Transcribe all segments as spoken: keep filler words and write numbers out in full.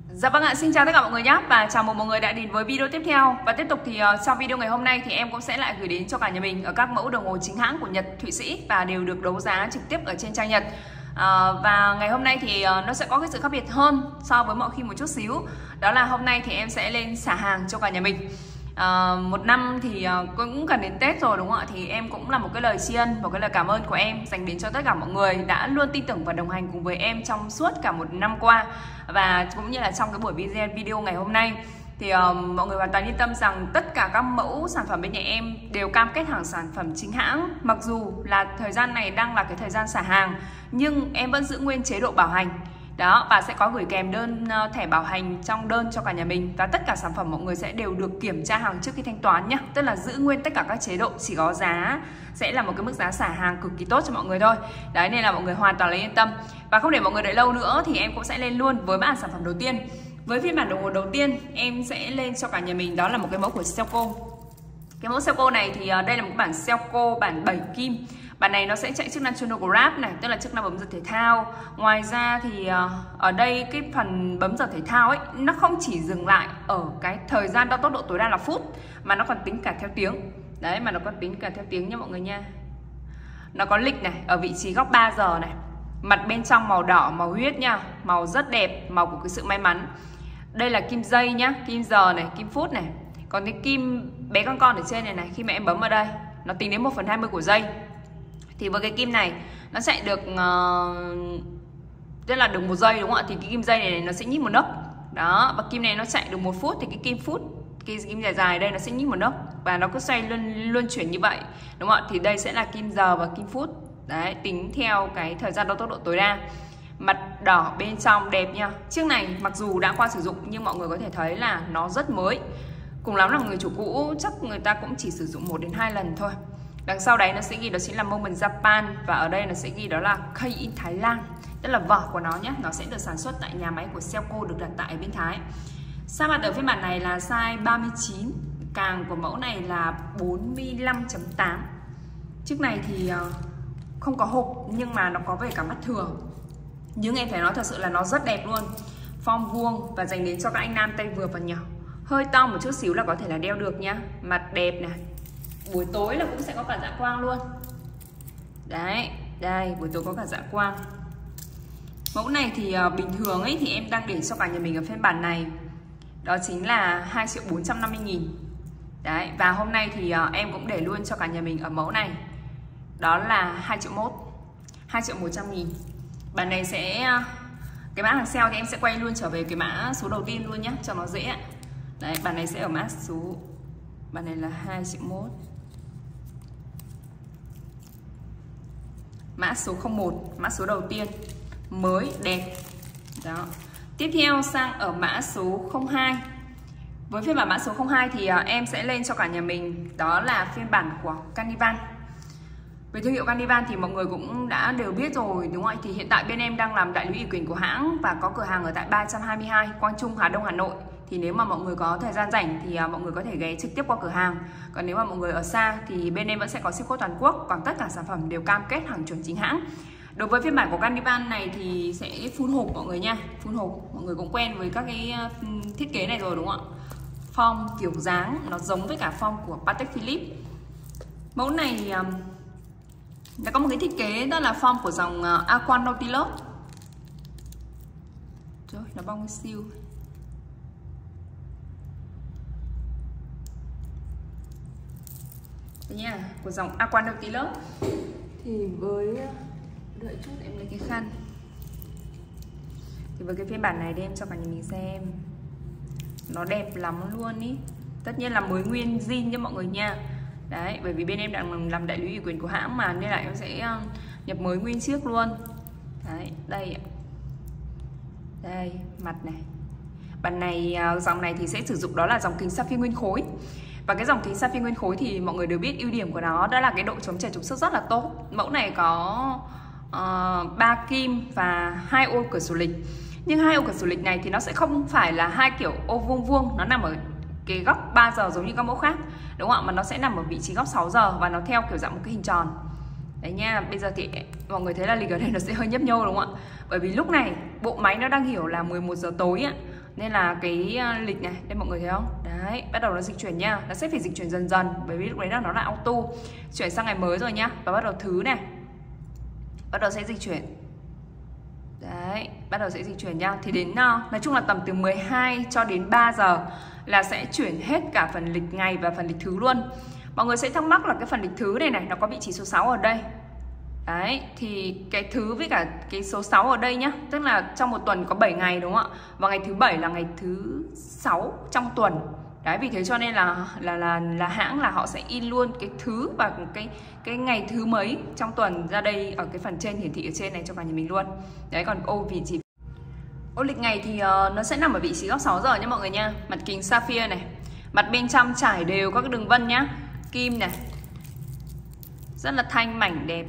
Dạ vâng ạ, xin chào tất cả mọi người nhé. Và chào mừng mọi người đã đến với video tiếp theo. Và tiếp tục thì uh, trong video ngày hôm nay thì em cũng sẽ lại gửi đến cho cả nhà mình ở các mẫu đồng hồ chính hãng của Nhật, Thụy Sĩ và đều được đấu giá trực tiếp ở trên trang Nhật. uh, Và ngày hôm nay thì uh, nó sẽ có cái sự khác biệt hơn so với mọi khi một chút xíu. Đó là hôm nay thì em sẽ lên xả hàng cho cả nhà mình. Uh, một năm thì uh, cũng gần đến Tết rồi đúng không ạ? Thì em cũng là một cái lời tri ân, một cái lời cảm ơn của em dành đến cho tất cả mọi người đã luôn tin tưởng và đồng hành cùng với em trong suốt cả một năm qua. Và cũng như là trong cái buổi video video ngày hôm nay thì uh, mọi người hoàn toàn yên tâm rằng tất cả các mẫu sản phẩm bên nhà em đều cam kết hàng sản phẩm chính hãng. Mặc dù là thời gian này đang là cái thời gian xả hàng nhưng em vẫn giữ nguyên chế độ bảo hành. Đó, và sẽ có gửi kèm đơn uh, thẻ bảo hành trong đơn cho cả nhà mình. Và tất cả sản phẩm mọi người sẽ đều được kiểm tra hàng trước khi thanh toán nhé. Tức là giữ nguyên tất cả các chế độ, chỉ có giá sẽ là một cái mức giá xả hàng cực kỳ tốt cho mọi người thôi. Đấy, nên là mọi người hoàn toàn là yên tâm. Và không để mọi người đợi lâu nữa thì em cũng sẽ lên luôn với bản sản phẩm đầu tiên. Với phiên bản đồng hồ đầu tiên em sẽ lên cho cả nhà mình đó là một cái mẫu của Seiko. Cái mẫu Seiko này thì uh, đây là một bản Seiko bản bảy kim. Bản này nó sẽ chạy chức năng chronograph này, tức là chức năng bấm giờ thể thao. Ngoài ra thì uh, ở đây cái phần bấm giờ thể thao ấy nó không chỉ dừng lại ở cái thời gian đo tốc độ tối đa là phút mà nó còn tính cả theo tiếng. Đấy, mà nó còn tính cả theo tiếng nha mọi người nha. Nó có lịch này ở vị trí góc ba giờ này. Mặt bên trong màu đỏ, màu huyết nha, màu rất đẹp, màu của cái sự may mắn. Đây là kim giây nhá, kim giờ này, kim phút này. Còn cái kim bé con con ở trên này này, khi mà em bấm vào đây nó tính đến một phần hai mươi của giây. Thì với cái kim này nó chạy được uh, tức là được một giây đúng không ạ? Thì cái kim dây này, này nó sẽ nhích một nấc. Đó, và kim này nó chạy được một phút thì cái kim phút, cái kim dài dài đây nó sẽ nhích một nấc và nó cứ xoay luôn luôn chuyển như vậy. Đúng không ạ? Thì đây sẽ là kim giờ và kim phút. Đấy, tính theo cái thời gian đo tốc độ tối đa. Mặt đỏ bên trong đẹp nha. Chiếc này mặc dù đã qua sử dụng nhưng mọi người có thể thấy là nó rất mới. Cùng lắm là người chủ cũ chắc người ta cũng chỉ sử dụng một đến hai lần thôi. Đằng sau đấy nó sẽ ghi đó chính là Moment Japan. Và ở đây nó sẽ ghi đó là K-in Thái Lan. Tức là vỏ của nó nhé. Nó sẽ được sản xuất tại nhà máy của Seiko, được đặt tại bên Thái. Size mặt ở phiên bản này là size ba mươi chín. Càng của mẫu này là bốn mươi lăm chấm tám. Chiếc này thì không có hộp nhưng mà nó có về cả mắt thường. Nhưng em phải nói thật sự là nó rất đẹp luôn. Form vuông và dành đến cho các anh nam tay vừa và nhỏ. Hơi to một chút xíu là có thể là đeo được nhá. Mặt đẹp này. Buổi tối là cũng sẽ có cả dạ quang luôn. Đấy, đây, buổi tối có cả dạ quang. Mẫu này thì uh, bình thường ấy thì em đang để cho cả nhà mình ở phiên bản này. Đó chính là hai triệu bốn trăm năm mươi nghìn. Đấy, và hôm nay thì uh, em cũng để luôn cho cả nhà mình ở mẫu này. Đó là hai triệu một. hai triệu một trăm nghìn. Bản này sẽ uh, cái mã hàng sale thì em sẽ quay luôn trở về cái mã số đầu tiên luôn nhé, cho nó dễ ạ. Đấy, bản này sẽ ở mã số, bản này là hai triệu một. Mã số không một, mã số đầu tiên, mới, đẹp. Đó. Tiếp theo sang ở mã số không hai. Với phiên bản mã số không hai thì uh, em sẽ lên cho cả nhà mình đó là phiên bản của Carnival. Về thương hiệu Carnival thì mọi người cũng đã đều biết rồi đúng không ạ? Thì hiện tại bên em đang làm đại lý ủy quyền của hãng và có cửa hàng ở tại ba trăm hai mươi hai Quang Trung, Hà Đông, Hà Nội. Thì nếu mà mọi người có thời gian rảnh thì uh, mọi người có thể ghé trực tiếp qua cửa hàng. Còn nếu mà mọi người ở xa thì bên em vẫn sẽ có ship code toàn quốc. Còn tất cả sản phẩm đều cam kết hàng chuẩn chính hãng. Đối với phiên bản của Carnival này thì sẽ full hộp mọi người nha. Full hộp, mọi người cũng quen với các cái uh, thiết kế này rồi đúng không ạ? Form kiểu dáng nó giống với cả form của Patek Philippe. Mẫu này um, nó có một cái thiết kế đó là form của dòng uh, Aqua Nautilus. Trời, nó bong siêu. Đây nha, của dòng Aqua Nautilus. Thì với đợi chút em lấy cái khăn. Thì với cái phiên bản này đem cho cả nhà mình xem. Nó đẹp lắm luôn ý. Tất nhiên là mới nguyên zin cho mọi người nha. Đấy, bởi vì bên em đang làm đại lý ủy quyền của hãng mà nên là em sẽ nhập mới nguyên chiếc luôn. Đấy, đây ạ. Đây, mặt này. Bản này, dòng này thì sẽ sử dụng đó là dòng kính sapphire nguyên khối. Và cái dòng kính sapphire nguyên khối thì mọi người đều biết ưu điểm của nó đó là cái độ chống chảy trục xước rất là tốt. Mẫu này có ba uh, kim và hai ô cửa sổ lịch. Nhưng hai ô cửa sổ lịch này thì nó sẽ không phải là hai kiểu ô vuông vuông, nó nằm ở cái góc ba giờ giống như các mẫu khác. Đúng không ạ? Mà nó sẽ nằm ở vị trí góc sáu giờ và nó theo kiểu dạng một cái hình tròn. Đấy nha, bây giờ thì mọi người thấy là lịch ở đây nó sẽ hơi nhấp nhô đúng không ạ? Bởi vì lúc này bộ máy nó đang hiểu là mười một giờ tối ạ. Nên là cái lịch này, đây mọi người thấy không? Đấy, bắt đầu nó dịch chuyển nha. Nó sẽ phải dịch chuyển dần dần, bởi vì lúc đấy là nó là auto. Chuyển sang ngày mới rồi nhá. Và bắt đầu thứ này bắt đầu sẽ dịch chuyển. Đấy, bắt đầu sẽ dịch chuyển nha. Thì đến, nói chung là tầm từ mười hai cho đến ba giờ là sẽ chuyển hết cả phần lịch ngày và phần lịch thứ luôn. Mọi người sẽ thắc mắc là cái phần lịch thứ này này, nó có vị trí số sáu ở đây. Đấy, thì cái thứ với cả cái số sáu ở đây nhá, tức là trong một tuần có bảy ngày đúng không ạ? Và ngày thứ bảy là ngày thứ sáu trong tuần. Đấy, vì thế cho nên là là là là hãng là họ sẽ in luôn cái thứ và cái cái ngày thứ mấy trong tuần ra đây ở cái phần trên, hiển thị ở trên này cho cả nhà mình luôn. Đấy, còn ô vị trí ô lịch ngày thì uh, nó sẽ nằm ở vị trí góc sáu giờ nhé mọi người nha. Mặt kính sapphire này, mặt bên trong trải đều các cái đường vân nhá, kim này, rất là thanh mảnh đẹp.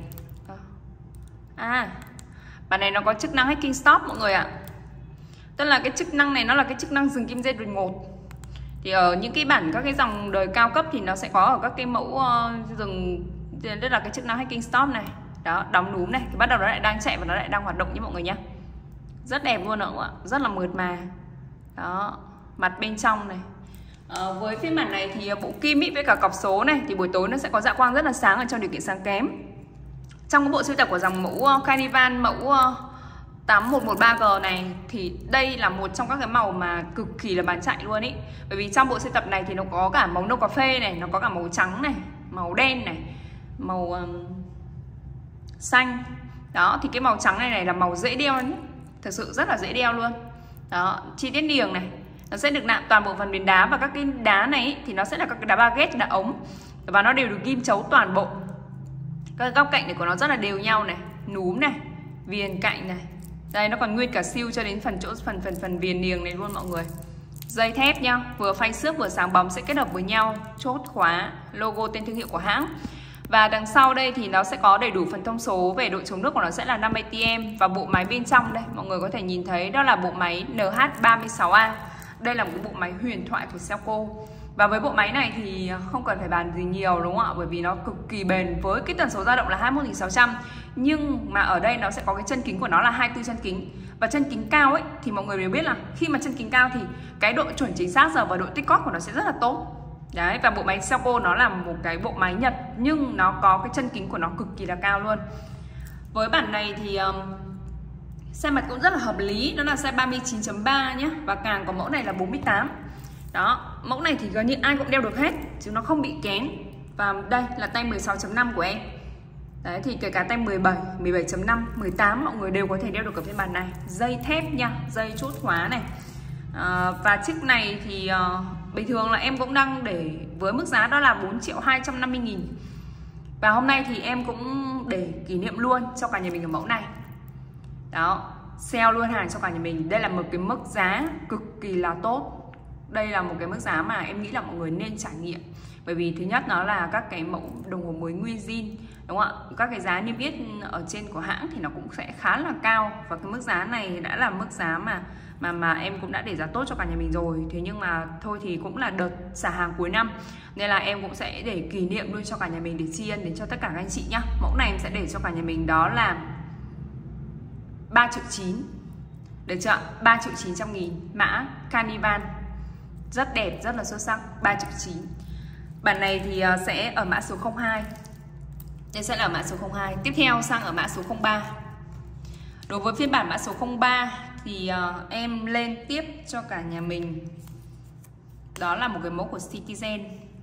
À, bản này nó có chức năng hacking stop mọi người ạ. Tức là cái chức năng này nó là cái chức năng dừng kim dây đột ngột. Thì ở những cái bản các cái dòng đời cao cấp thì nó sẽ có ở các cái mẫu uh, dừng, tức là cái chức năng hacking stop này. Đó, đóng núm này, thì bắt đầu nó lại đang chạy và nó lại đang hoạt động như mọi người nhé. Rất đẹp luôn ạ, rất là mượt mà. Đó, mặt bên trong này. À, với phiên bản này thì bộ kim ý với cả cọc số này thì buổi tối nó sẽ có dạ quang rất là sáng ở trong điều kiện sáng kém. Trong cái bộ sưu tập của dòng mẫu Carnival mẫu tám một một ba G này thì đây là một trong các cái màu mà cực kỳ là bán chạy luôn ý. Bởi vì trong bộ sưu tập này thì nó có cả màu nâu cà phê này, nó có cả màu trắng này, màu đen này, màu um, xanh. Đó, thì cái màu trắng này này là màu dễ đeo nhé. Thật sự rất là dễ đeo luôn. Đó, chi tiết niềng này, nó sẽ được nạm toàn bộ phần viền đá, và các cái đá này ý, thì nó sẽ là các cái đá baguette, đá ống, và nó đều được ghim chấu toàn bộ. Các góc cạnh này của nó rất là đều nhau này, núm này, viền cạnh này. Đây, nó còn nguyên cả siêu cho đến phần chỗ phần phần phần viền niềng này luôn mọi người. Dây thép nhá, vừa phay xước vừa sáng bóng sẽ kết hợp với nhau, chốt khóa, logo tên thương hiệu của hãng. Và đằng sau đây thì nó sẽ có đầy đủ phần thông số về độ chống nước của nó sẽ là năm a tê em. Và bộ máy bên trong đây, mọi người có thể nhìn thấy đó là bộ máy N H ba mươi sáu A. Đây là một cái bộ máy huyền thoại của Selco. Và với bộ máy này thì không cần phải bàn gì nhiều đúng không ạ? Bởi vì nó cực kỳ bền với cái tần số dao động là hai mươi mốt nghìn sáu trăm. Nhưng mà ở đây nó sẽ có cái chân kính của nó là hai mươi tư chân kính. Và chân kính cao ấy thì mọi người đều biết là khi mà chân kính cao thì cái độ chuẩn chính xác giờ và độ tích cóp của nó sẽ rất là tốt. Đấy, và bộ máy Selco nó là một cái bộ máy Nhật nhưng nó có cái chân kính của nó cực kỳ là cao luôn. Với bản này thì um, size mặt cũng rất là hợp lý, nó là size ba mươi chín chấm ba nhé. Và càng có mẫu này là bốn mươi tám. Đó, mẫu này thì gần như ai cũng đeo được hết chứ nó không bị kén. Và đây là tay mười sáu chấm năm của em. Đấy, thì kể cả tay mười bảy, mười bảy chấm năm, mười tám mọi người đều có thể đeo được ở phiên bản này. Dây thép nha, dây chốt khóa này. à, Và chiếc này thì uh, bình thường là em cũng đang để với mức giá đó là bốn triệu hai trăm năm mươi nghìn. Và hôm nay thì em cũng để kỷ niệm luôn cho cả nhà mình ở mẫu này. Đó, sale luôn hàng cho cả nhà mình. Đây là một cái mức giá cực kỳ là tốt. Đây là một cái mức giá mà em nghĩ là mọi người nên trải nghiệm. Bởi vì thứ nhất nó là các cái mẫu đồng hồ mới nguyên zin, đúng không ạ? Các cái giá niêm yết ở trên của hãng thì nó cũng sẽ khá là cao. Và cái mức giá này đã là mức giá mà mà mà em cũng đã để giá tốt cho cả nhà mình rồi. Thế nhưng mà thôi thì cũng là đợt xả hàng cuối năm, nên là em cũng sẽ để kỷ niệm luôn cho cả nhà mình, để tri ân đến cho tất cả các anh chị nhá. Mẫu này em sẽ để cho cả nhà mình đó là ba triệu chín. Được chưa? ba triệu chín trăm nghìn. Mã Carnival. Rất đẹp, rất là xuất sắc. Ba triệu chín. Bản này thì sẽ ở mã số không hai. Đây sẽ là mã số không hai. Tiếp theo sang ở mã số không ba. Đối với phiên bản mã số không ba thì uh, em lên tiếp cho cả nhà mình. Đó là một cái mẫu của Citizen.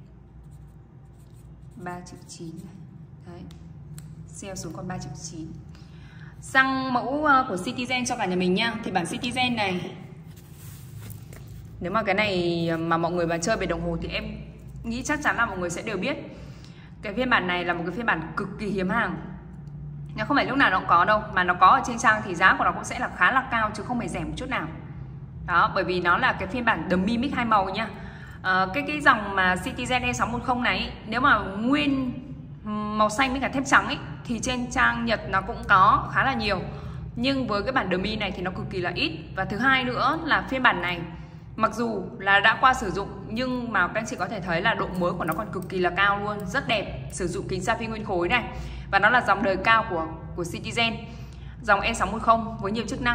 ba triệu chín. Đấy. Sale xuống còn ba triệu chín. Sang mẫu uh, của Citizen cho cả nhà mình nha. Thì bản Citizen này, nếu mà cái này mà mọi người mà chơi về đồng hồ thì em nghĩ chắc chắn là mọi người sẽ đều biết. Cái phiên bản này là một cái phiên bản cực kỳ hiếm hàng. Nó không phải lúc nào nó cũng có đâu, mà nó có ở trên trang thì giá của nó cũng sẽ là khá là cao chứ không hề rẻ một chút nào. Đó, bởi vì nó là cái phiên bản The Mimic hai màu nha. à, Cái cái dòng mà Citizen E sáu một không này, nếu mà nguyên màu xanh với cả thép trắng ấy, thì trên trang Nhật nó cũng có khá là nhiều. Nhưng với cái bản The Mi này thì nó cực kỳ là ít. Và thứ hai nữa là phiên bản này mặc dù là đã qua sử dụng nhưng mà các anh chị có thể thấy là độ mới của nó còn cực kỳ là cao luôn, rất đẹp. Sử dụng kính sapphire nguyên khối này, và nó là dòng đời cao của của Citizen, dòng E sáu một không với nhiều chức năng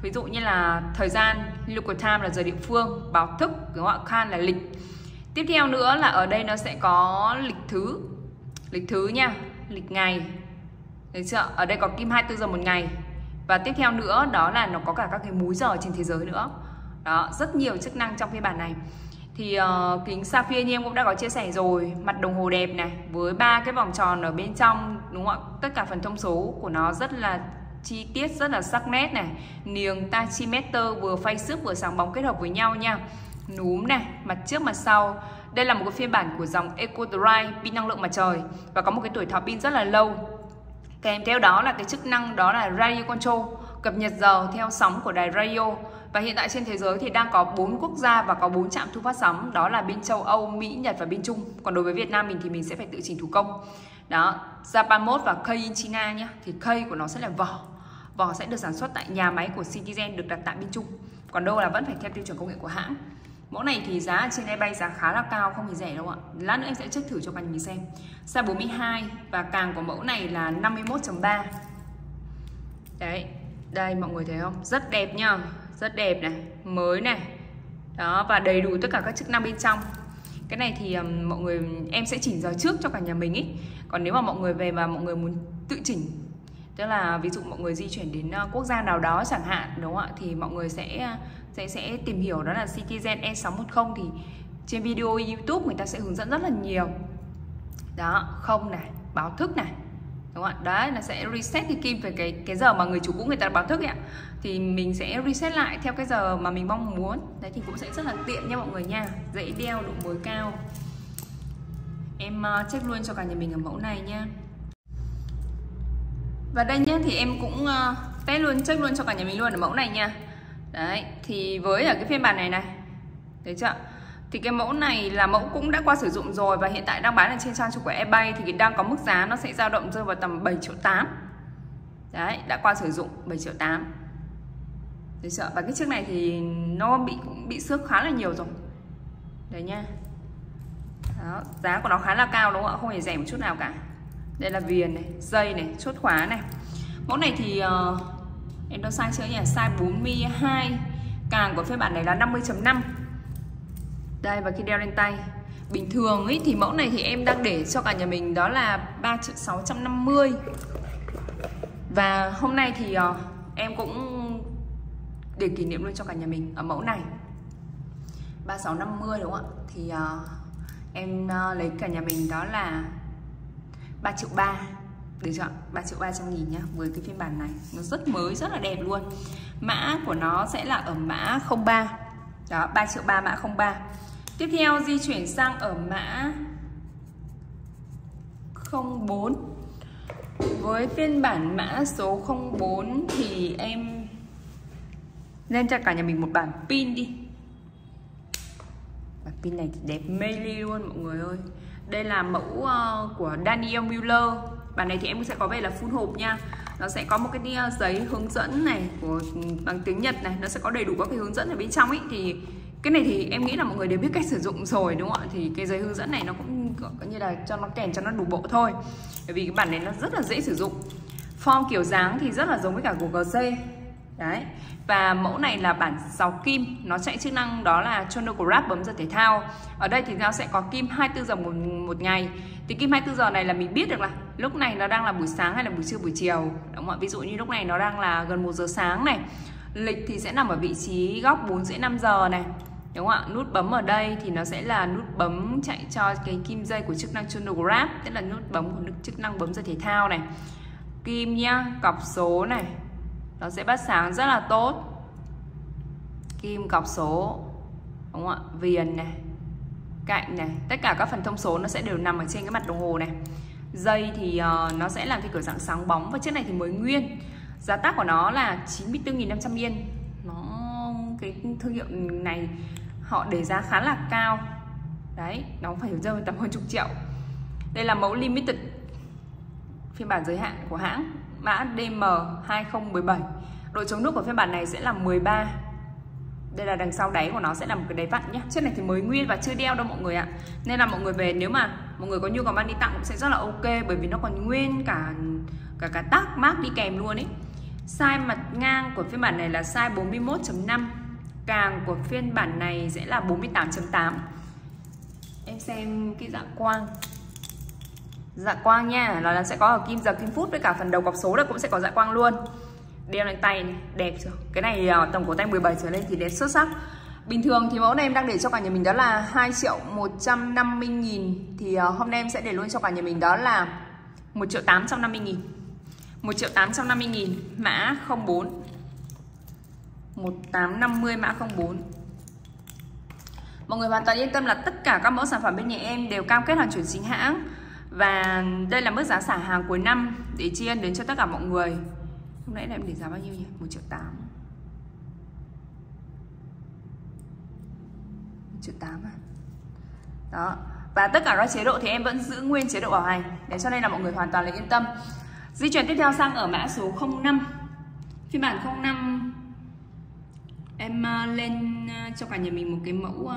Ví dụ như là thời gian local time là giờ địa phương, báo thức, đúng không ạ? Khan là lịch. Tiếp theo nữa là ở đây nó sẽ có lịch thứ. Lịch thứ nha, lịch ngày. Thấy chưa? Ở đây có kim hai mươi tư giờ một ngày. Và tiếp theo nữa đó là nó có cả các cái múi giờ trên thế giới nữa. Đó, rất nhiều chức năng trong phiên bản này. Thì uh, kính Sapphire như em cũng đã có chia sẻ rồi, mặt đồng hồ đẹp này với ba cái vòng tròn ở bên trong, đúng không ạ? Tất cả phần thông số của nó rất là chi tiết, rất là sắc nét này. Niềng tachymeter vừa phay sức vừa sáng bóng kết hợp với nhau nha. Núm này, mặt trước mặt sau. Đây là một cái phiên bản của dòng EcoDrive pin năng lượng mặt trời và có một cái tuổi thọ pin rất là lâu. Kèm theo đó là cái chức năng đó là Radio Control, cập nhật giờ theo sóng của đài radio. Và hiện tại trên thế giới thì đang có bốn quốc gia và có bốn trạm thu phát sóng, đó là bên châu Âu, Mỹ, Nhật và bên Trung. Còn đối với Việt Nam mình thì mình sẽ phải tự chỉnh thủ công. Đó, Japan Mode và Kei in China nhé. Thì Kei của nó sẽ là vỏ. Vỏ sẽ được sản xuất tại nhà máy của Citizen, được đặt tại bên Trung. Còn đâu là vẫn phải theo tiêu chuẩn công nghệ của hãng. Mẫu này thì giá ở trên eBay giá khá là cao, không hề rẻ đâu ạ. Lát nữa em sẽ check thử cho cả nhà mình xem. Size bốn mươi hai và càng của mẫu này là năm mươi mốt chấm ba. Đấy, đây mọi người thấy không? Rất đẹp nhá, rất đẹp này, mới này. Đó, và đầy đủ tất cả các chức năng bên trong. Cái này thì um, mọi người em sẽ chỉnh giờ trước cho cả nhà mình ý. Còn nếu mà mọi người về mà mọi người muốn tự chỉnh, tức là ví dụ mọi người di chuyển đến uh, quốc gia nào đó chẳng hạn, đúng không ạ? Thì mọi người sẽ sẽ sẽ tìm hiểu đó là Citizen E sáu một không, thì trên video YouTube người ta sẽ hướng dẫn rất là nhiều. Đó, không này, báo thức này. Đúng không ạ? Đấy, nó sẽ reset cái kim về cái cái giờ mà người chủ cũ người ta báo thức ấy ạ. Thì mình sẽ reset lại theo cái giờ mà mình mong muốn. Đấy thì cũng sẽ rất là tiện nha mọi người nha. Dễ đeo, độ mới cao. Em uh, check luôn cho cả nhà mình ở mẫu này nha. Và đây nhá, thì em cũng uh, test luôn, check luôn cho cả nhà mình luôn ở mẫu này nha. Đấy, thì với ở cái phiên bản này này, thấy chưa? Thì cái mẫu này là mẫu cũng đã qua sử dụng rồi và hiện tại đang bán ở trên trang chủ của eBay thì đang có mức giá nó sẽ dao động rơi vào tầm bảy triệu tám. Đấy, đã qua sử dụng bảy triệu tám. Thấy chưa? Và cái chiếc này thì nó bị cũng bị xước khá là nhiều rồi. Đấy nha. Đó, giá của nó khá là cao đúng không ạ? Không hề rẻ một chút nào cả. Đây là viền này, dây này, chốt khóa này. Mẫu này thì uh, em đo size chưa nhỉ? Size bốn mươi hai. Càng của phiên bản này là năm mươi chấm năm. Đây, và khi đeo lên tay bình thường ấy thì mẫu này thì em đang để cho cả nhà mình đó là ba triệu sáu trăm năm mươi. Và hôm nay thì uh, em cũng để kỷ niệm luôn cho cả nhà mình ở mẫu này ba triệu sáu trăm năm mươi đúng không ạ? Thì uh, em uh, lấy cả nhà mình đó là ba triệu ba. Được chưa? ba triệu ba trăm nghìn nhá. Với cái phiên bản này nó rất mới, rất là đẹp luôn. Mã của nó sẽ là ở mã không ba. Đó, ba triệu ba mã không ba. Tiếp theo di chuyển sang ở mã không bốn. Với phiên bản mã số không bốn thì em lên cho cả nhà mình một bản pin đi. Bản pin này thì đẹp mê ly luôn mọi người ơi. Đây là mẫu uh, của Daniel Miller. Bản này thì em sẽ có về là full hộp nha. Nó sẽ có một cái giấy hướng dẫn này của bằng tiếng Nhật này, nó sẽ có đầy đủ các cái hướng dẫn ở bên trong ấy. Thì cái này thì em nghĩ là mọi người đều biết cách sử dụng rồi đúng không ạ? Thì cái giấy hướng dẫn này nó cũng coi như là cho nó kèm cho nó đủ bộ thôi. Bởi vì cái bản này nó rất là dễ sử dụng. Form kiểu dáng thì rất là giống với cả của giê xê. Đấy. Và mẫu này là bản sáu kim, nó chạy chức năng đó là chronograph bấm giờ thể thao. Ở đây thì nó sẽ có kim hai mươi tư giờ một, một ngày. Thì kim hai mươi tư giờ này là mình biết được là lúc này nó đang là buổi sáng hay là buổi trưa buổi chiều. Đúng không ạ? Ví dụ như lúc này nó đang là gần một giờ sáng này. Lịch thì sẽ nằm ở vị trí góc bốn rưỡi năm giờ này. Đúng không ạ? Nút bấm ở đây thì nó sẽ là nút bấm chạy cho cái kim dây của chức năng chronograph, tức là nút bấm của chức năng bấm giờ thể thao này. Kim nhá, cọc số này. Nó sẽ bắt sáng rất là tốt. Kim, cọc số, đúng không ạ? Viền này, cạnh này, tất cả các phần thông số nó sẽ đều nằm ở trên cái mặt đồng hồ này. Dây thì uh, nó sẽ làm cái kiểu dạng sáng bóng. Và chiếc này thì mới nguyên. Giá tác của nó là chín mươi tư nghìn năm trăm yên. Nó cái thương hiệu này họ để giá khá là cao. Đấy, nó phải rơi tầm hơn chục triệu. Đây là mẫu limited, phiên bản giới hạn của hãng, mã D M hai không một bảy. Độ chống nước của phiên bản này sẽ là mười ba. Đây là đằng sau đáy của nó sẽ là một cái đáy vặn nhé. Chiếc này thì mới nguyên và chưa đeo đâu mọi người ạ. Nên là mọi người về nếu mà mọi người có nhu cầu mang đi tặng cũng sẽ rất là ok, bởi vì nó còn nguyên cả cả cả tag mác đi kèm luôn ấy. Size mặt ngang của phiên bản này là size bốn mươi mốt chấm năm, càng của phiên bản này sẽ là bốn mươi tám chấm tám. Em xem cái dạ quang. Dạ quang nha, nó là sẽ có ở kim giờ kim phút với cả phần đầu cọc số là cũng sẽ có dạ quang luôn. Đeo lên tay này, đẹp chưa? Cái này tổng cổ tay mười bảy trở lên thì đẹp xuất sắc. Bình thường thì mẫu này em đang để cho cả nhà mình đó là hai triệu một trăm năm mươi nghìn. Thì hôm nay em sẽ để luôn cho cả nhà mình đó là một triệu tám trăm năm mươi nghìn. một triệu tám trăm năm mươi nghìn, mã không bốn. một tám năm mươi mã không bốn. Mọi người hoàn toàn yên tâm là tất cả các mẫu sản phẩm bên nhà em đều cam kết hàng chuẩn chính hãng. Và đây là mức giá xả hàng cuối năm để tri ân đến cho tất cả mọi người. Lúc nãy là em để giá bao nhiêu nhỉ? một triệu tám. một triệu tám à? Đó. Và tất cả các chế độ thì em vẫn giữ nguyên chế độ bảo hành. Để cho nên là mọi người hoàn toàn là yên tâm. Di chuyển tiếp theo sang ở mã số không năm. Phiên bản không năm em lên cho cả nhà mình một cái mẫu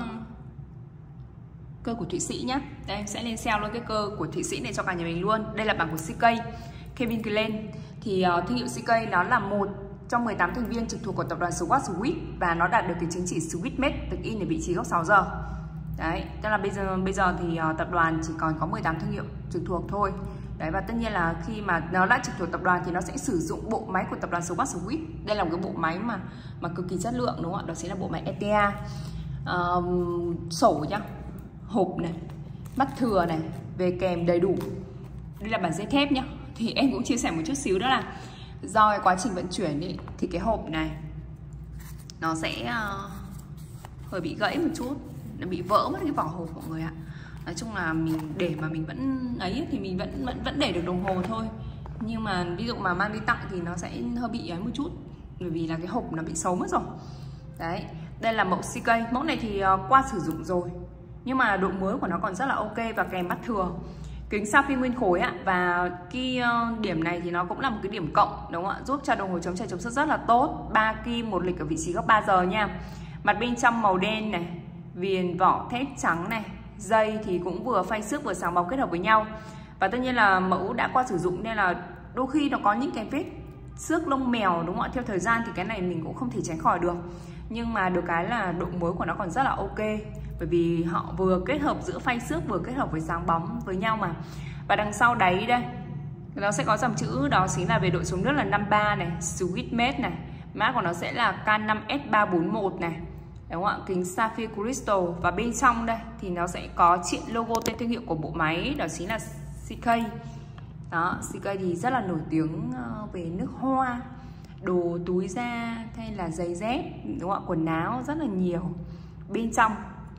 cơ của Thụy Sĩ nhé. Đây em sẽ lên sale luôn cái cơ của Thụy Sĩ này cho cả nhà mình luôn. Đây là bản của xê ca Kevin Klein. Thì uh, thương hiệu xê ca nó là một trong mười tám thành viên trực thuộc của tập đoàn Swatch Swiss và nó đạt được cái chứng chỉ Swiss Made được in ở vị trí góc sáu giờ. Đấy, tức là bây giờ bây giờ thì uh, tập đoàn chỉ còn có mười tám thương hiệu trực thuộc thôi. Đấy, và tất nhiên là khi mà nó đã trực thuộc tập đoàn thì nó sẽ sử dụng bộ máy của tập đoàn Swatch Swiss. Đây là một cái bộ máy mà mà cực kỳ chất lượng đúng không ạ? Đó chính là bộ máy e tê a. Uh, sổ nhá, hộp này, mắt thừa này, về kèm đầy đủ. Đây là bản dây thép nhá. Thì em cũng chia sẻ một chút xíu đó là do cái quá trình vận chuyển ý, thì cái hộp này nó sẽ uh, hơi bị gãy một chút, nó bị vỡ mất cái vỏ hộp mọi người ạ. Nói chung là mình để mà mình vẫn ấy thì mình vẫn vẫn vẫn để được đồng hồ thôi. Nhưng mà ví dụ mà mang đi tặng thì nó sẽ hơi bị ấy một chút, bởi vì là cái hộp nó bị xấu mất rồi. Đấy, đây là mẫu xê ca. Mẫu này thì uh, qua sử dụng rồi, nhưng mà độ mới của nó còn rất là ok và kèm mắt thừa. Kính sapphire nguyên khối ạ. Và cái uh, điểm này thì nó cũng là một cái điểm cộng đúng không ạ? Giúp cho đồng hồ chống chảy chống sốt rất là tốt. Ba kim, một lịch ở vị trí góc ba giờ nha. Mặt bên trong màu đen này, viền vỏ thép trắng này. Dây thì cũng vừa phay xước vừa sáng bóng kết hợp với nhau. Và tất nhiên là mẫu đã qua sử dụng nên là đôi khi nó có những cái vết xước lông mèo đúng không ạ? Theo thời gian thì cái này mình cũng không thể tránh khỏi được. Nhưng mà được cái là độ mới của nó còn rất là ok, bởi vì họ vừa kết hợp giữa phay xước vừa kết hợp với sáng bóng với nhau mà. Và đằng sau đáy đây nó sẽ có dòng chữ đó chính là về độ chống nước là năm ba này, Swiss Made này. Mã của nó sẽ là K năm S ba bốn một này, đúng không ạ? Kính Sapphire Crystal. Và bên trong đây thì nó sẽ có triện logo tên thương hiệu của bộ máy, đó chính là xê ca. Đó, xê ca thì rất là nổi tiếng về nước hoa, đồ túi da hay là giày dép, đúng không ạ? Quần áo rất là nhiều. Bên trong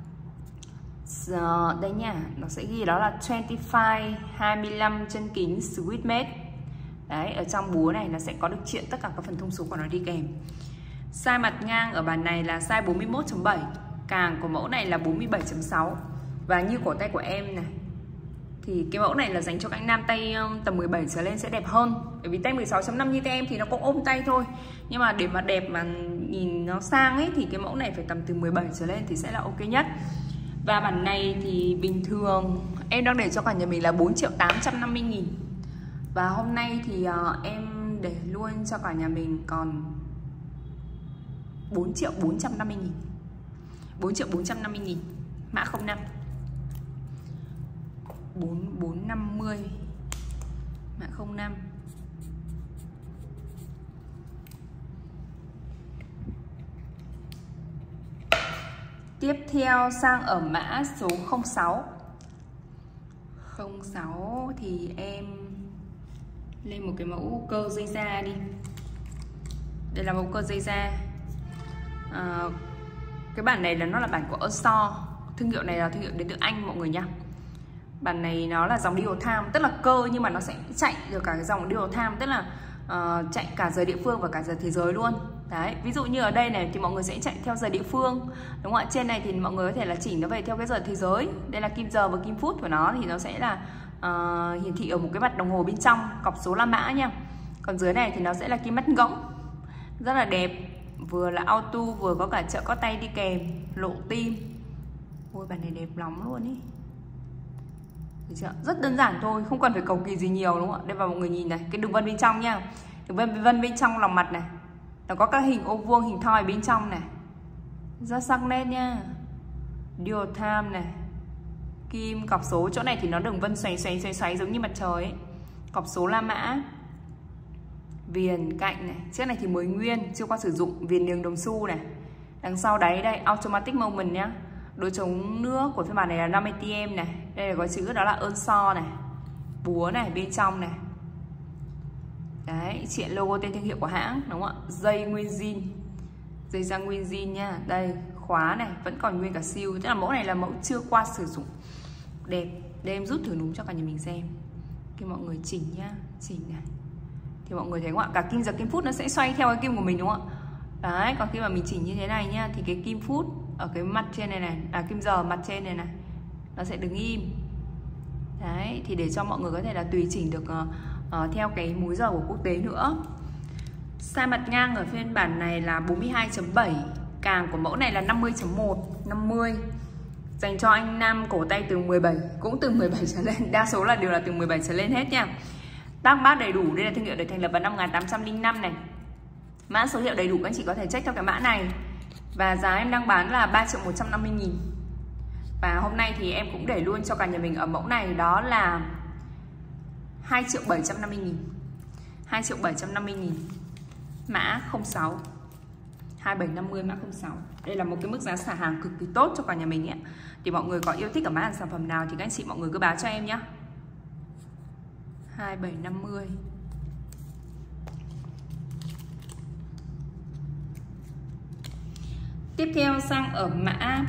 giờ, đây nha, nó sẽ ghi đó là hai mươi lăm, hai mươi lăm chân kính Swiss Made. Đấy, ở trong búa này nó sẽ có được triện tất cả các phần thông số của nó đi kèm. Size mặt ngang ở bản này là size bốn mươi mốt chấm bảy, càng của mẫu này là bốn mươi bảy chấm sáu. Và như cổ tay của em này thì cái mẫu này là dành cho các anh nam tay tầm mười bảy trở lên sẽ đẹp hơn. Bởi vì tay mười sáu chấm năm như tay em thì nó cũng ôm tay thôi. Nhưng mà để mà đẹp mà nhìn nó sang ấy thì cái mẫu này phải tầm từ mười bảy trở lên thì sẽ là ok nhất. Và bản này thì bình thường em đang để cho cả nhà mình là bốn triệu tám trăm năm mươi nghìn. Và hôm nay thì uh, em để luôn cho cả nhà mình còn bốn triệu bốn trăm năm mươi nghìn. bốn triệu bốn trăm năm mươi nghìn, mã không năm. bốn bốn năm mươi, mã không năm. Tiếp theo sang ở mã số không sáu. không sáu thì em lên một cái mẫu cơ dây da đi. Đây là mẫu cơ dây da. À, cái bản này là nó là bản của Earthstore. Thương hiệu này là thương hiệu đến từ Anh mọi người nhá. Bản này nó là dòng Dual Time, tức là cơ nhưng mà nó sẽ chạy được cả cái dòng Dual Time, tức là uh, chạy cả giờ địa phương và cả giờ thế giới luôn. Đấy, ví dụ như ở đây này thì mọi người sẽ chạy theo giờ địa phương, đúng không ạ? Trên này thì mọi người có thể là chỉnh nó về theo cái giờ thế giới. Đây là kim giờ và kim phút của nó thì nó sẽ là uh, hiển thị ở một cái mặt đồng hồ bên trong, cọc số la mã nha. Còn dưới này thì nó sẽ là kim mắt ngỗng, rất là đẹp, vừa là auto vừa có cả trợ có tay đi kèm, lộ tim. Ôi bản này đẹp lắm luôn ý. Rất đơn giản thôi, không cần phải cầu kỳ gì nhiều đúng không ạ? Đây vào mọi người nhìn này, cái đường vân bên trong nha. vân vân bên trong lòng mặt này. Nó có các hình ô vuông, hình thoi bên trong này. Rất sắc nét nha. Dual time này. Kim, cọc số. Chỗ này thì nó đường vân xoáy xoáy xoáy xoáy giống như mặt trời ấy. Cọc số La Mã. Viền cạnh này. Chiếc này thì mới nguyên, chưa qua sử dụng. Viền niềng đồng xu này. Đằng sau đáy đây, automatic moment nhá. Độ chống nước của phiên bản này là năm mươi A T M này. Đây là có chữ đó là ơn so này. Búa này, bên trong này. Đấy, chuyện logo tên thương hiệu của hãng, đúng không ạ? Dây nguyên zin. Dây da nguyên zin nha. Đây, khóa này, vẫn còn nguyên cả siêu. Tức là mẫu này là mẫu chưa qua sử dụng. Đẹp, để em rút thử núm cho cả nhà mình xem. Khi mọi người chỉnh nhá, chỉnh này. Thì mọi người thấy không ạ? Cả kim giật kim phút nó sẽ xoay theo cái kim của mình đúng không ạ? Đấy, còn khi mà mình chỉnh như thế này nhá, thì cái kim phút ở cái mặt trên này này, à kim giờ mặt trên này này, nó sẽ đứng im. Đấy, thì để cho mọi người có thể là tùy chỉnh được uh, uh, theo cái múi giờ của quốc tế nữa. Size mặt ngang ở phiên bản này là bốn mươi hai chấm bảy. Càng của mẫu này là năm mươi chấm một, năm mươi. Dành cho anh nam cổ tay từ mười bảy, cũng từ mười bảy trở lên. Đa số là đều là từ mười bảy trở lên hết nha. Tag mát đầy đủ, đây là thương hiệu được thành lập vào năm một nghìn tám trăm lẻ năm này. Mã số hiệu đầy đủ các anh chị có thể check theo cái mã này. Và giá em đang bán là ba triệu một trăm năm mươi nghìn. Và hôm nay thì em cũng để luôn cho cả nhà mình ở mẫu này đó là hai triệu bảy trăm năm mươi nghìn. hai triệu bảy trăm năm mươi nghìn. Mã không sáu. hai bảy năm mươi mã không sáu. Đây là một cái mức giá xả hàng cực kỳ tốt cho cả nhà mình ấy. Thì mọi người có yêu thích ở mã hàng sản phẩm nào thì các anh chị mọi người cứ báo cho em nhé. hai bảy năm mươi. Tiếp theo sang ở mã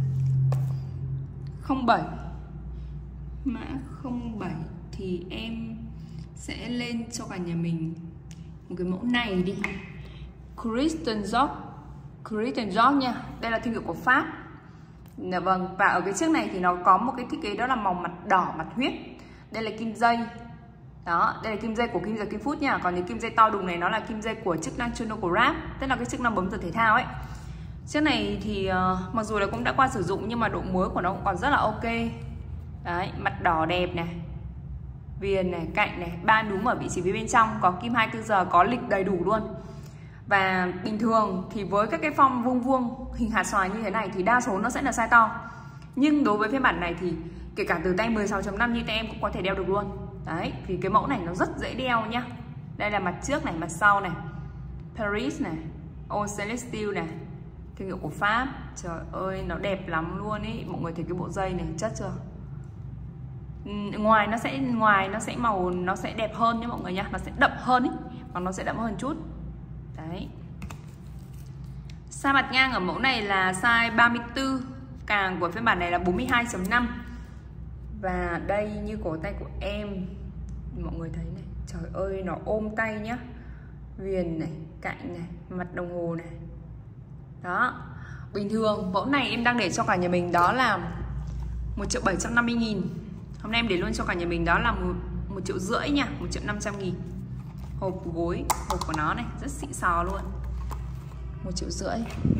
không bảy. Mã không bảy thì em sẽ lên cho cả nhà mình một cái mẫu này đi. Christian Dior. Christian Dior nha. Đây là thương hiệu của Pháp. Vâng, và ở cái chiếc này thì nó có một cái thiết kế đó là màu mặt đỏ, mặt huyết. Đây là kim dây. Đó, đây là kim dây của kim giờ kim phút nha. Còn những kim dây to đùng này nó là kim dây của chức năng chronograph, tức là cái chức năng bấm giờ thể thao ấy. Chiếc này thì uh, mặc dù là cũng đã qua sử dụng nhưng mà độ muối của nó cũng còn rất là ok. Đấy, mặt đỏ đẹp này. Viền này, cạnh này, ba núm ở vị trí phía bên trong, có kim hai mươi tư giờ, có lịch đầy đủ luôn. Và bình thường thì với các cái form vuông vuông hình hạt xoài như thế này thì đa số nó sẽ là size to. Nhưng đối với phiên bản này thì kể cả từ tay mười sáu chấm năm như tay em cũng có thể đeo được luôn. Đấy, vì cái mẫu này nó rất dễ đeo nhá. Đây là mặt trước này, mặt sau này. Paris này, Old Celestial này. Thương hiệu của Pháp. Trời ơi, nó đẹp lắm luôn ý. Mọi người thấy cái bộ dây này chất chưa? Ngoài nó sẽ ngoài nó sẽ màu nó sẽ đẹp hơn nhé mọi người nhá, nó sẽ đậm hơn ý, và nó sẽ đậm hơn chút. Đấy. Size mặt ngang ở mẫu này là size ba mươi tư, càng của phiên bản này là bốn mươi hai chấm năm. Và đây như cổ tay của em, mọi người thấy này, trời ơi nó ôm tay nhá. Viền này, cạnh này, mặt đồng hồ này. Đó. Bình thường mẫu này em đang để cho cả nhà mình đó là một triệu bảy trăm năm mươi nghìn. Hôm nay em để luôn cho cả nhà mình đó là một triệu rưỡi nha, một triệu năm trăm nghìn. Hộp gối, hộp của nó này, rất xịn sò luôn. Một triệu rưỡi.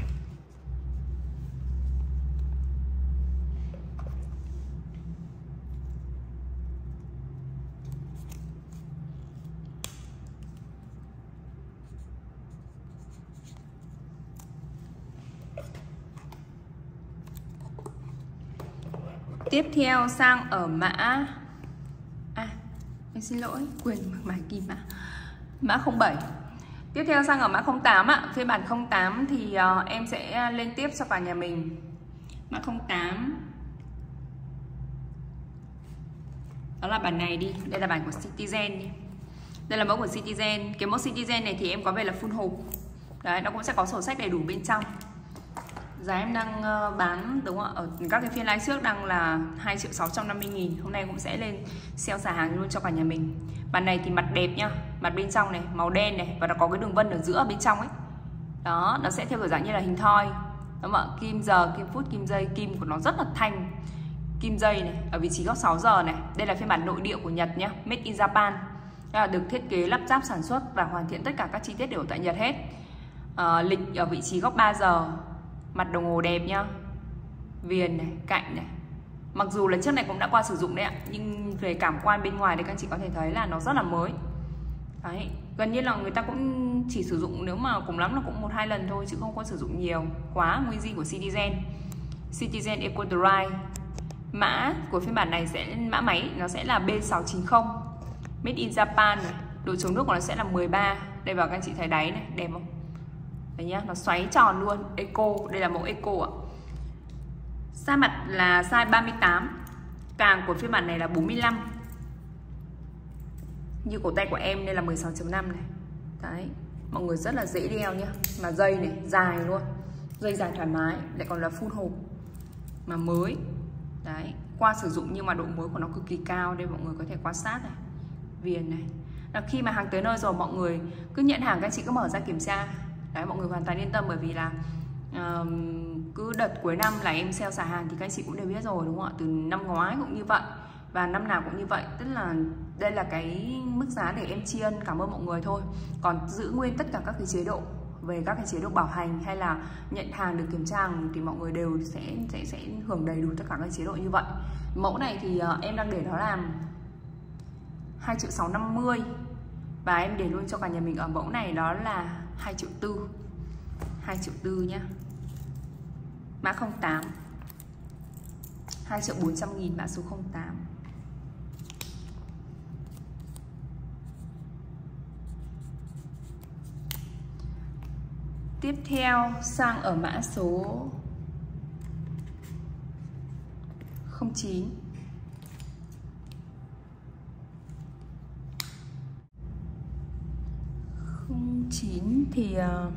Tiếp theo sang ở mã À, em xin lỗi, quên mã kim mã Mã không bảy. Tiếp theo sang ở mã không tám ạ. Phiên bản không tám thì uh, em sẽ lên tiếp cho cả nhà mình. Mã không tám. Đó là bản này đi. Đây là bản của Citizen đi. Đây là mẫu của Citizen. Cái mẫu Citizen này thì em có về là full hộp. Đấy, nó cũng sẽ có sổ sách đầy đủ bên trong. Giá em đang bán đúng không ạ? Ở các cái phiên live trước đang là hai triệu sáu trăm năm mươi nghìn. Hôm nay cũng sẽ lên sale xả hàng luôn cho cả nhà mình. Bản này thì mặt đẹp nhá. Mặt bên trong này, màu đen này. Và nó có cái đường vân ở giữa ở bên trong ấy. Đó, nó sẽ theo kiểu dạng như là hình thoi. Đúng không ạ? Kim giờ, kim phút, kim giây. Kim của nó rất là thanh. Kim dây này, ở vị trí góc sáu giờ này. Đây là phiên bản nội địa của Nhật nhá. Made in Japan. Đây là được thiết kế lắp ráp sản xuất và hoàn thiện tất cả các chi tiết đều tại Nhật hết. à, Lịch ở vị trí góc ba giờ. Mặt đồng hồ đẹp nhá. Viền này, cạnh này. Mặc dù là chiếc này cũng đã qua sử dụng đấy ạ, nhưng về cảm quan bên ngoài thì các anh chị có thể thấy là nó rất là mới. Đấy, gần như là người ta cũng chỉ sử dụng, nếu mà cùng lắm là cũng một hai lần thôi, chứ không có sử dụng nhiều quá nguyên zin của Citizen. Citizen Eco Dry. Mã của phiên bản này sẽ, mã máy nó sẽ là B sáu chín không, Made in Japan này. Độ chống nước của nó sẽ là mười ba. Đây vào các anh chị thấy đáy này, đẹp không? Đấy nhá, nó xoáy tròn luôn, Eco, đây là mẫu Eco ạ. Size mặt là size ba mươi tám. Càng của phiên bản này là bốn mươi lăm. Như cổ tay của em đây là mười sáu chấm năm này. Đấy, mọi người rất là dễ đeo nhá. Mà dây này, dài luôn. Dây dài thoải mái, lại còn là full hộp mà mới. Đấy, qua sử dụng nhưng mà độ mới của nó cực kỳ cao. Đây mọi người có thể quan sát này, viền này. Là khi mà hàng tới nơi rồi mọi người cứ nhận hàng, các anh chị cứ mở ra kiểm tra. Đấy, mọi người hoàn toàn yên tâm, bởi vì là uh, cứ đợt cuối năm là em sale xả hàng thì các anh chị cũng đều biết rồi đúng không ạ? Từ năm ngoái cũng như vậy và năm nào cũng như vậy. Tức là đây là cái mức giá để em tri ân cảm ơn mọi người thôi. Còn giữ nguyên tất cả các cái chế độ về các cái chế độ bảo hành hay là nhận hàng được kiểm tra hàng thì mọi người đều sẽ sẽ sẽ hưởng đầy đủ tất cả các chế độ như vậy. Mẫu này thì uh, em đang để đó là hai triệu sáu trăm năm mươi và em để luôn cho cả nhà mình ở mẫu này đó là hai triệu tư. hai triệu tư nhá. Mã không tám. hai triệu bốn trăm nghìn mã số không tám. Tiếp theo sang ở mã số không chín. không chín thì uh,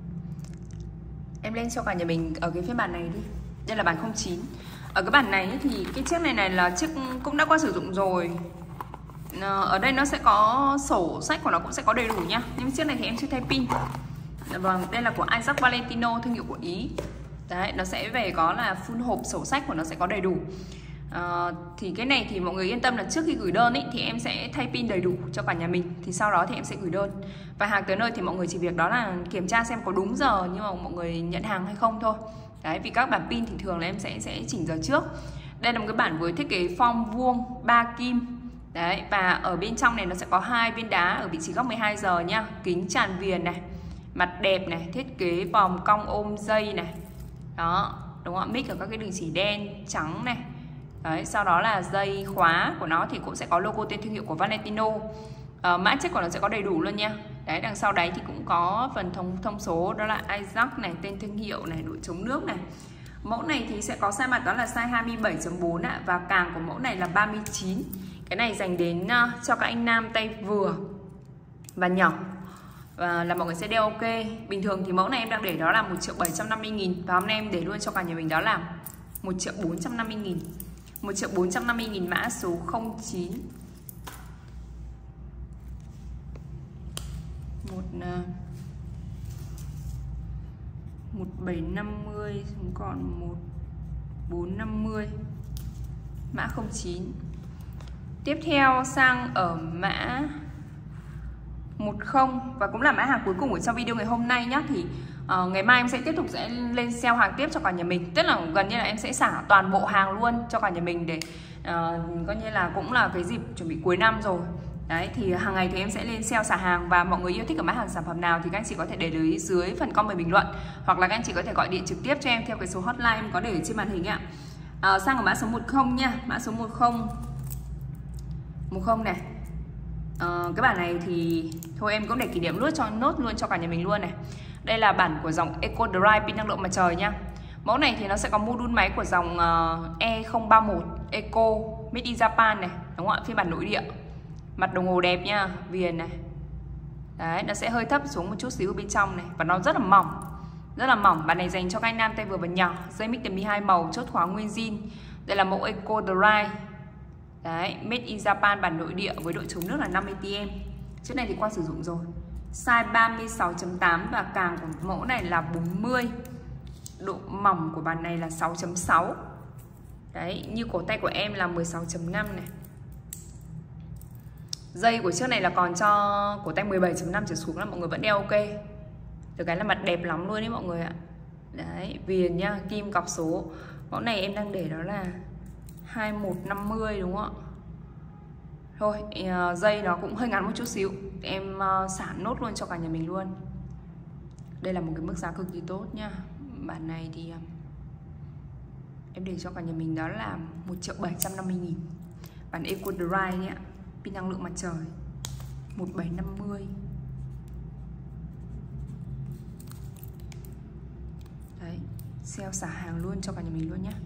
em lên cho cả nhà mình ở cái phiên bản này đi. Đây là bản không chín. Ở cái bản này thì cái chiếc này này là chiếc cũng đã qua sử dụng rồi. Ở đây nó sẽ có sổ sách của nó cũng sẽ có đầy đủ nhá. Nhưng chiếc này thì em chưa thay pin. Vâng, đây là của Isaac Valentino, thương hiệu của Ý. Đấy, nó sẽ về có là full hộp, sổ sách của nó sẽ có đầy đủ. À, thì cái này thì mọi người yên tâm là trước khi gửi đơn ý, thì em sẽ thay pin đầy đủ cho cả nhà mình. Thì sau đó thì em sẽ gửi đơn. Và hàng tới nơi thì mọi người chỉ việc đó là kiểm tra xem có đúng giờ nhưng mà mọi người nhận hàng hay không thôi. Đấy, vì các bản pin thì thường là em sẽ sẽ chỉnh giờ trước. Đây là một cái bản với thiết kế form vuông ba kim. Đấy, và ở bên trong này nó sẽ có hai viên đá ở vị trí góc mười hai giờ nhá. Kính tràn viền này, mặt đẹp này, thiết kế vòng cong ôm dây này. Đó, đúng không ạ? Mix ở các cái đường chỉ đen, trắng này. Đấy, sau đó là dây khóa của nó thì cũng sẽ có logo tên thương hiệu của Valentino. À, mã check của nó sẽ có đầy đủ luôn nha. Đấy, đằng sau đáy thì cũng có phần thông thông số đó là Isaac này, tên thương hiệu này, độ chống nước này. Mẫu này thì sẽ có size mặt đó là size hai mươi bảy chấm bốn ạ, và càng của mẫu này là ba mươi chín. Cái này dành đến uh, cho các anh nam tay vừa và nhỏ. Và là mọi người sẽ đeo ok. Bình thường thì mẫu này em đang để đó là một triệu bảy trăm năm mươi nghìn. Và hôm nay em để luôn cho cả nhà mình đó là một triệu bốn trăm năm mươi nghìn. một triệu bốn trăm năm mươi nghìn mã số không chín. Một một bảy năm mươi, còn một bốn năm mươi, mã không chín. Tiếp theo sang ở mã một không, và cũng là mã hàng cuối cùng ở trong video ngày hôm nay nhé. Thì uh, ngày mai em sẽ tiếp tục sẽ lên sale hàng tiếp cho cả nhà mình. Tức là gần như là em sẽ xả toàn bộ hàng luôn cho cả nhà mình để uh, coi như là cũng là cái dịp chuẩn bị cuối năm rồi. Đấy, thì hàng ngày thì em sẽ lên sale xả hàng. Và mọi người yêu thích ở mã hàng sản phẩm nào thì các anh chị có thể để dưới dưới phần comment bình luận, hoặc là các anh chị có thể gọi điện trực tiếp cho em theo cái số hotline em có để ở trên màn hình ạ. uh, Sang ở mã số một không nha. Mã số một không một không này. Uh, cái bản này thì thôi em cũng để kỷ niệm luôn cho nốt luôn cho cả nhà mình luôn này. Đây là bản của dòng Eco Dry pin năng lượng mặt trời nha. Mẫu này thì nó sẽ có module máy của dòng uh, E không ba một Eco Made in Japan này, đúng không ạ? Phiên bản nội địa. Mặt đồng hồ đẹp nha, viền này. Đấy, nó sẽ hơi thấp xuống một chút xíu bên trong này, và nó rất là mỏng. Rất là mỏng. Bản này dành cho các anh nam tay vừa và nhỏ. Dây mic tầm mười hai màu, chốt khóa nguyên zin. Đây là mẫu Eco Dry. Đấy, Made in Japan bản nội địa với độ chống nước là năm mươi ti em. Chiếc này thì qua sử dụng rồi. Size ba mươi sáu chấm tám và càng của mẫu này là bốn mươi. Độ mỏng của bản này là sáu chấm sáu. Đấy, như cổ tay của em là mười sáu chấm năm này. Dây của chiếc này là còn cho cổ tay mười bảy chấm năm trở xuống là mọi người vẫn đeo ok. Được cái là mặt đẹp lắm luôn đấy mọi người ạ. Đấy, viền nha, kim cọc số. Mẫu này em đang để đó là hai một năm mươi đúng không ạ? Thôi uh, dây nó cũng hơi ngắn một chút xíu, em uh, xả nốt luôn cho cả nhà mình luôn. Đây là một cái mức giá cực kỳ tốt nha. Bản này thì uh, em để cho cả nhà mình đó là một triệu bảy trăm năm mươi nghìn. Bản Eco Dry nhé, pin năng lượng mặt trời một nghìn bảy trăm năm mươi. Đấy, sale xả hàng luôn cho cả nhà mình luôn nhé.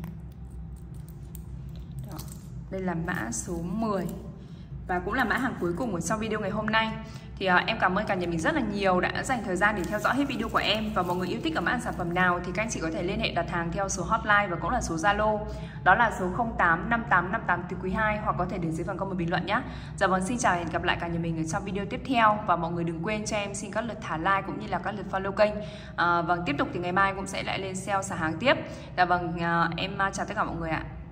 Đó. Đây là mã số mười và cũng là mã hàng cuối cùng của trong video ngày hôm nay. Thì uh, em cảm ơn cả nhà mình rất là nhiều đã dành thời gian để theo dõi hết video của em. Và mọi người yêu thích ở mã sản phẩm nào thì các anh chị có thể liên hệ đặt hàng theo số hotline và cũng là số Zalo. Đó là số không tám năm tám năm tám từ quý hai, hoặc có thể để dưới phần comment bình luận nhé. Dạ vâng, xin chào và hẹn gặp lại cả nhà mình ở trong video tiếp theo. Và mọi người đừng quên cho em xin các lượt thả like cũng như là các lượt follow kênh. À, vâng, tiếp tục thì ngày mai cũng sẽ lại lên sale xả hàng tiếp. Dạ vâng, uh, em chào tất cả mọi người ạ.